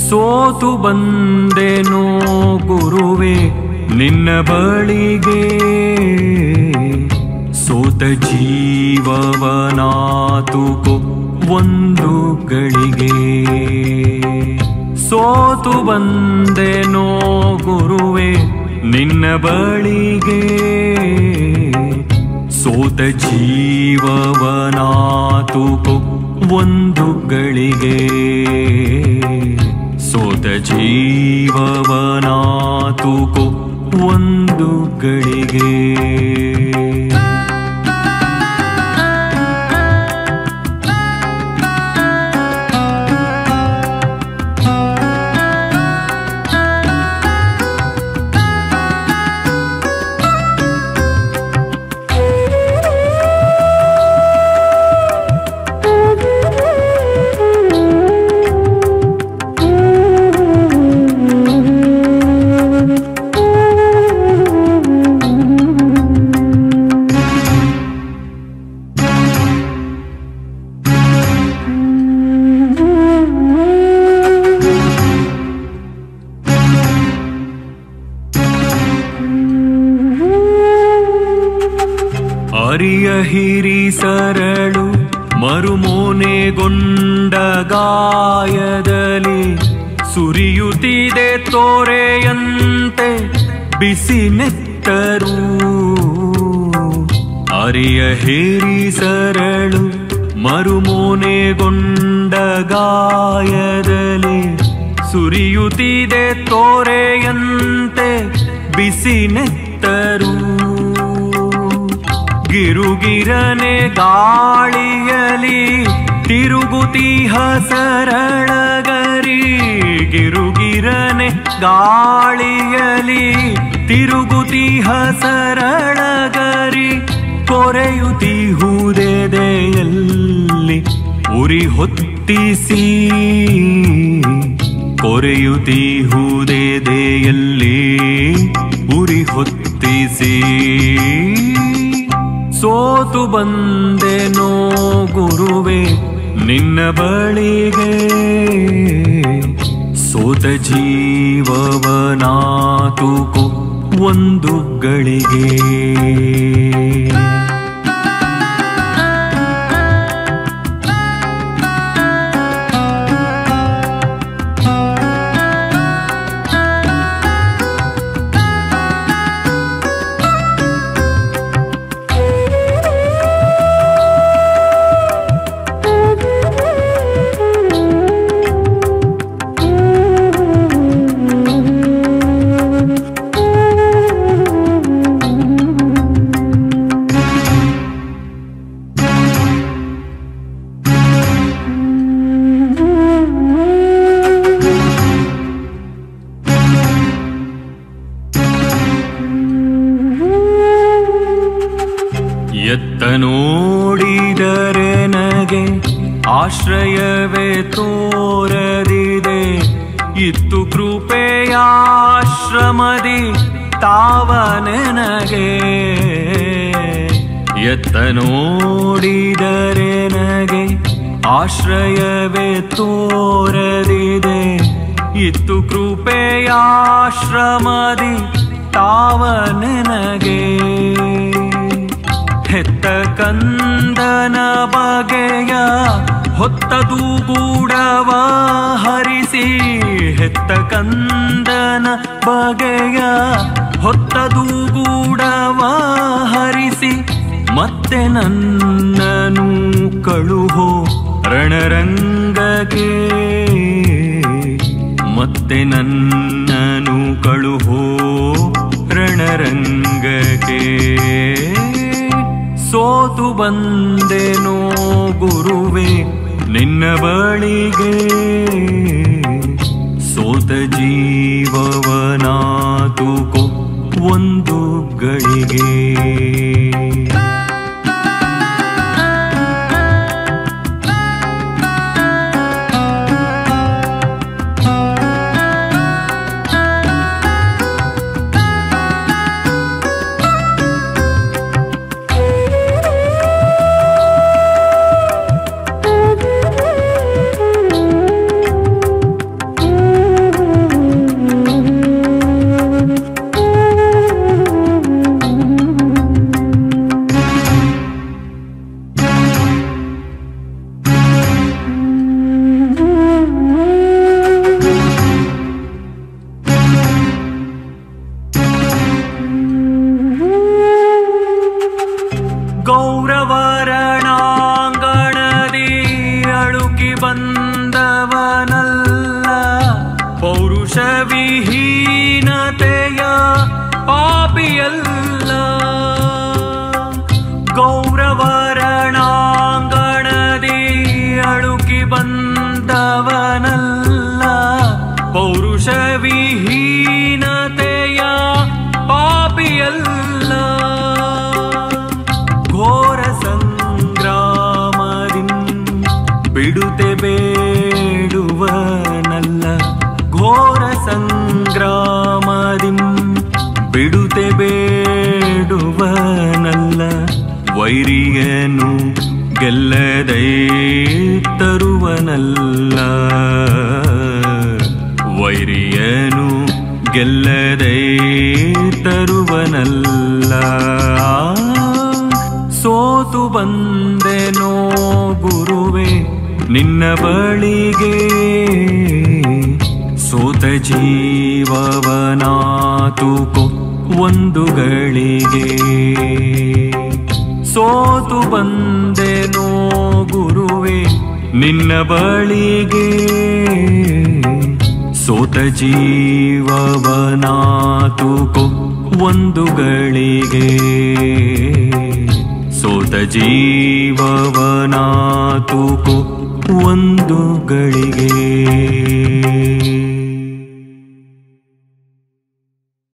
ಸೋತು ಬಂದೆನೋ ಗುರುವೇ ನಿನ್ನ ಬಳಿಗೆ, ಸೋತ ಜೀವವನಾತುಕೋ ಒಂದು ಗಳಿಗೆ. ಸೋತು ಬಂದೆನೋ ಗುರುವೇ ನಿನ್ನ ಬಳಿಗೆ, ಸೋತ ಜೀವವನಾತುಕೋ ಒಂದು ಗಳಿಗೆ. ಸೋತ ಜೀವವನಾತುಕೋ ಒಂದು ಗಳಿಗೆ. ಹರಿಯ ಹಿರಿ ಸರಳು ಮರುಮೋನೆಗೊಂಡ ಗಾಯದಲ್ಲಿ ಸುರಿಯುತ್ತಿದೆ ತೋರೆಯಂತೆ ಬಿಸಿ ನೆತ್ತರು. ಹರಿಯ ಹಿರಿ ಸರಳು ಮರುಮೋನೆಗೊಂಡ ಗಾಯದಲ್ಲಿ ಸುರಿಯುತ್ತಿದೆ ತೋರೆಯಂತೆ ಬಿಸಿ ನೆತ್ತರು. ಗಿರುಗಿರನೆ ಗಾಳಿಯಲಿ ತಿರುಗುತಿಹ ಸರಳಗರಿ, ಗಿರುಗಿರನೆ ಗಾಳಿಯಲಿ ತಿರುಗುತಿಹ ಸರಳಗರಿ. ಕೊರೆಯುತ್ತಿಹುದೆದೆಯಲ್ಲಿ ಉರಿ ಹೊತ್ತಿಸಿ, ಕೊರೆಯುತ್ತಿಹುದೆದೆಯಲ್ಲಿ ಉರಿ ಹೊತ್ತಿಸಿ. ಸೋತು ಬಂದೆನೋ ಗುರುವೇ ನಿನ್ನ ಬಳಿಗೆ, ಸೋತ ಜೀವವನಾತುಕೋ ಒಂದು ಗಳಿಗೆ. ಎತ್ತ ನೋಡಿದರೆ ನಗೆ ಆಶ್ರಯವೇ ತೋರದಿದೆ, ಇತ್ತು ಕೃಪೆಯಾಶ್ರಮದಿ ತಾವ ನನಗೆ. ಎತ್ತ ನೋಡಿದರೆ ನಗೆ ಆಶ್ರಯವೇ ತೋರದಿದೆ, ಇತ್ತು ಕೃಪೆಯಾಶ್ರಮದಿ ತಾವ ನನಗೆ. ಹೆತ್ತ ಕಂದನ ಬಗೆಯ ಹೊತ್ತ ದೂಗೂಡವ ಹರಿಸಿ, ಹೆತ್ತ ಕಂದನ ಬಗೆಯ ಹೊತ್ತ ದೂಗೂಡವ ಹರಿಸಿ. ಮತ್ತೆ ನನ್ನನು ಕಳುಹೋ ರಣರಂಗಕ್ಕೆ, ಮತ್ತೆ ನನ್ನನು ಕಳುಹೋ ರಣರಂಗಕ್ಕೆ. ಸೋತು ಬಂದೆನೋ ಗುರುವೇ ನಿನ್ನ ಬಳಿಗೆ, ಸೋತ ಜೀವವನಾತುಕೋ ಒಂದು ಗಳಿಗೆ. ವಿಹೀನತೆಯ ಪಾಪಿಯಲ್ಲ, ಗೌರವರಣಾಂಗಣದಿ ಅಳುಕಿ ಬಂದವನಲ್ಲ. ಪೌರುಷ ವಿಹೀನತೆಯ ಪಾಪಿಯಲ್ಲ, ಘೋರ ಸಂಗ್ರಾಮದಿಂ ಬಿಡುತೆ ಬೇಡುವನಲ್ಲ. ಘೋರ ಸಂಗ್ರಾಮದಿಂ ಬಿಡುತೆ ಬೇಡುವನಲ್ಲ. ವೈರಿಯನು ಗೆಲ್ಲದೈ ತರುವನಲ್ಲ, ವೈರಿಯನು ಗೆಲ್ಲದೈ ತರುವನಲ್ಲ. ಸೋತು ಬಂದೆನೋ ಗುರುವೆ ನಿನ್ನ ಬಳಿಗೆ, ಸೋತ ಜೀವವನಾತುಕೋ ಒಂದು ಗಳಿಗೆ. ಸೋತು ಬಂದೆನೋ ಗುರುವೆ ನಿನ್ನ ಬಳಿಗೆ, ಸೋತ ಜೀವವನಾತುಕೋ ಒಂದು ಗಳಿಗೆ. ಸೋತ ಜೀವವನಾತುಕೋ ಒಂದು ಗಳಿಗೆ.